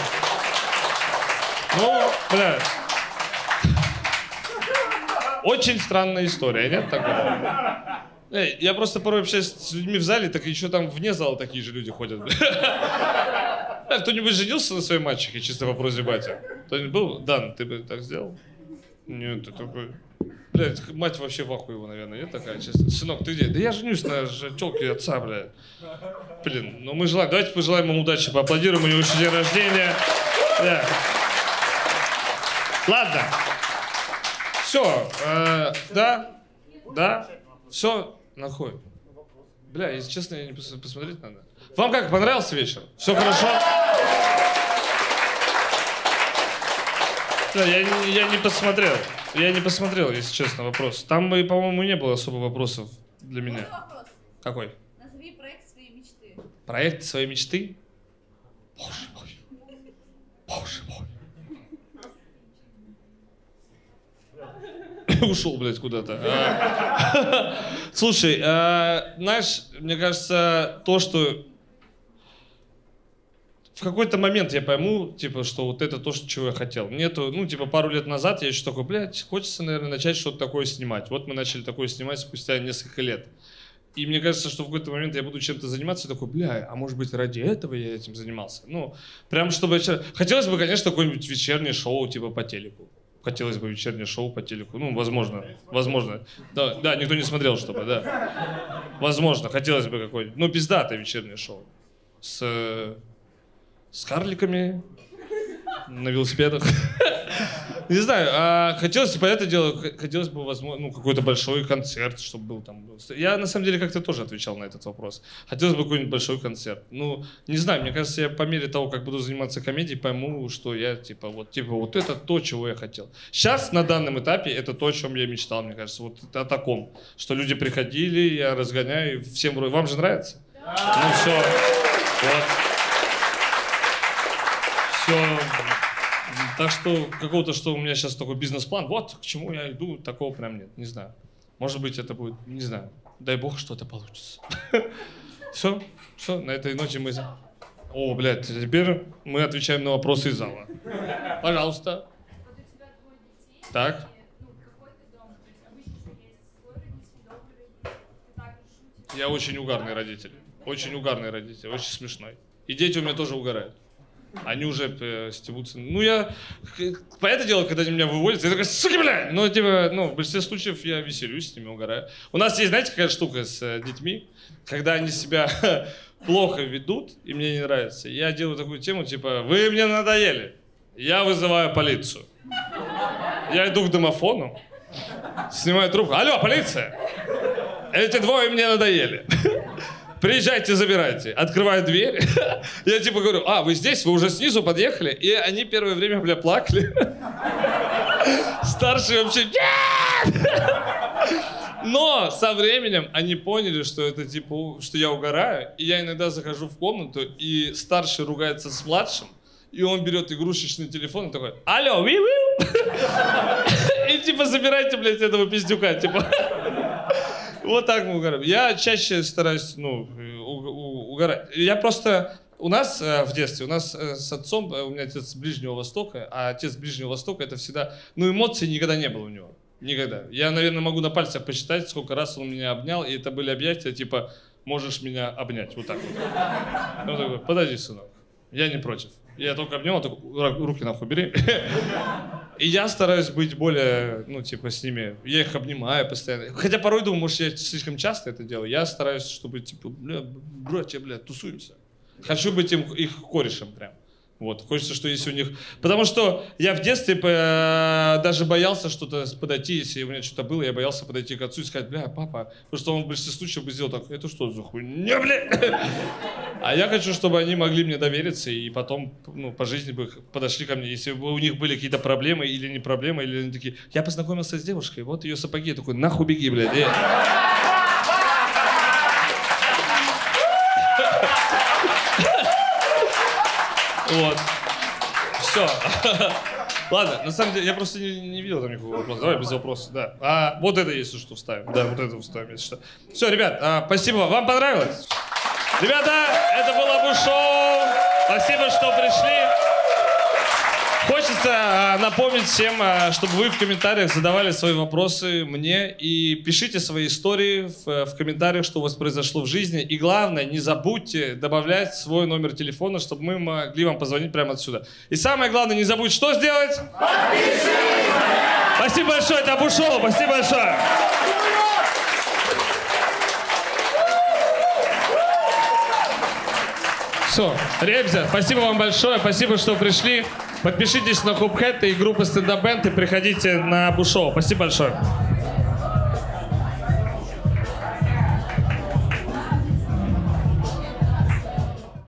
Ну, бля. Очень странная история, нет такого? Я просто порой общаюсь с людьми в зале, так еще там вне зала такие же люди ходят. Кто-нибудь женился на своей мачехе, чисто по просьбе батя? Кто-нибудь был? Дан, ты бы так сделал? Нет, ты такой... Блядь, мать вообще в ахуе его, наверное, нет такая, честно. Сынок, ты где? Да я женюсь на тёлке отца, блядь. Блин, ну мы желаем, давайте пожелаем ему удачи, поаплодируем, у него еще день рождения. Да. Ладно. Все, да, все, нахуй. Бля, если честно, я не посмотреть надо. Вам как, понравился вечер? Все хорошо? Да, я не посмотрел. Я не посмотрел, если честно, вопрос. Там, по-моему, не было особо вопросов для меня. Вопрос. Какой? Назови проект своей мечты. Проект своей мечты? Боже мой. Боже мой. Ушел, блядь, куда-то. Слушай, знаешь, мне кажется, то, что в какой-то момент я пойму, типа, что вот это то, чего я хотел. Нету, ну, типа, пару лет назад я еще такой, блядь, хочется, наверное, начать что-то такое снимать. Вот мы начали такое снимать спустя несколько лет. И мне кажется, что в какой-то момент я буду чем-то заниматься, и такой, бля, а может быть, ради этого я этим занимался? Ну, прям чтобы... Хотелось бы, конечно, какое-нибудь вечернее шоу, типа, по телеку. Хотелось бы вечернее шоу по телеку. Ну, возможно. Да, никто не смотрел, чтобы, да. Возможно, хотелось бы какое-нибудь. Ну, пиздатое вечернее шоу. С карликами на велосипедах. Не знаю, хотелось бы это дело, хотелось бы, возможно, ну, какой-то большой концерт, чтобы был там. Я, на самом деле, как-то тоже отвечал на этот вопрос. Хотелось бы какой-нибудь большой концерт. Ну, не знаю, мне кажется, я по мере того, как буду заниматься комедией, пойму, что я, типа, вот это то, чего я хотел. Сейчас, на данном этапе, это то, о чем я мечтал, мне кажется, вот о таком. Что люди приходили, я разгоняю, и всем вроде... Вам же нравится? Да. Ну, все. Вот. Все. Так что какого-то, что у меня сейчас такой бизнес-план, вот к чему я иду, такого прям нет, не знаю. Может быть, это будет, не знаю, дай бог, что-то получится. Все, на этой ноте мы... О, блядь, теперь мы отвечаем на вопросы из зала. Пожалуйста. Вот у тебя двое детей. Так. Ну, какой ты дом? То есть обычно же есть злой родитель, добрый родитель. Ты так же шутишь. Я очень угарный родитель. Очень смешной. И дети у меня тоже угорают. Они уже стебутся. Ну, я... Понятное дело, когда они меня выводят, я такой, суки, бля! Ну, типа, в большинстве случаев я веселюсь, с ними угораю. У нас есть, знаете, какая штука с детьми? Когда они себя плохо ведут, и мне не нравится, я делаю такую тему, типа, вы мне надоели, я вызываю полицию. Я иду к домофону, снимаю трубку. Алло, полиция! Эти двое мне надоели. Приезжайте, забирайте. Открываю дверь. Я типа говорю, вы здесь? Вы уже снизу подъехали? И они первое время, бля, плакали. Старший вообще, нет! Но со временем они поняли, что это типа, что я угораю. И я иногда захожу в комнату, и старший ругается с младшим. И он берет игрушечный телефон и такой, алло, ви-ви! И типа, забирайте, блядь, этого пиздюка, типа. Вот так мы угораем. Я чаще стараюсь, угорать. Я просто... У нас в детстве, с отцом, у меня отец с Ближнего Востока, а отец с Ближнего Востока это всегда... эмоций никогда не было у него. Никогда. Я, наверное, могу на пальцах посчитать, сколько раз он меня обнял, и это были объятия, типа, можешь меня обнять. Вот так вот. Он такой, подожди, сынок, я не против. Я только обнял, он такой, руки нахуй бери. И я стараюсь быть более, с ними. Я их обнимаю постоянно. Хотя порой думаю, может, я слишком часто это делаю. Я стараюсь, чтобы, братья, тусуемся. Хочу быть их корешем прям. Вот. Хочется, что если у них... Потому что я в детстве даже боялся что-то подойти, если у меня что-то было, я боялся подойти к отцу и сказать, бля, папа, потому что он в большинстве случаев бы сделал так, это что за хуйня, бля? А я хочу, чтобы они могли мне довериться и потом, по жизни бы подошли ко мне, если бы у них были какие-то проблемы или не проблемы, или они такие, я познакомился с девушкой, вот ее сапоги, я такой, нахуй беги, блядь. Вот. Все. Ладно, на самом деле, я просто не видел там никакого вопроса. Давай без вопросов, да. Вот это, если что, вставим. Да, вот это вставим, если что. Все, ребят, спасибо. Вам понравилось? Ребята, это было бы шоу. Спасибо, что пришли. Хочется просто напомнить всем, чтобы вы в комментариях задавали свои вопросы мне и пишите свои истории в комментариях, что у вас произошло в жизни. И главное, не забудьте добавлять свой номер телефона, чтобы мы могли вам позвонить прямо отсюда. И самое главное, не забудь что сделать? Подпишись! Спасибо большое, это Абу-шоу, спасибо большое. Все, ребята, спасибо вам большое, спасибо, что пришли. Подпишитесь на Хопхэт и группы Стендап Бэнд и приходите на Абу-шоу. Спасибо большое.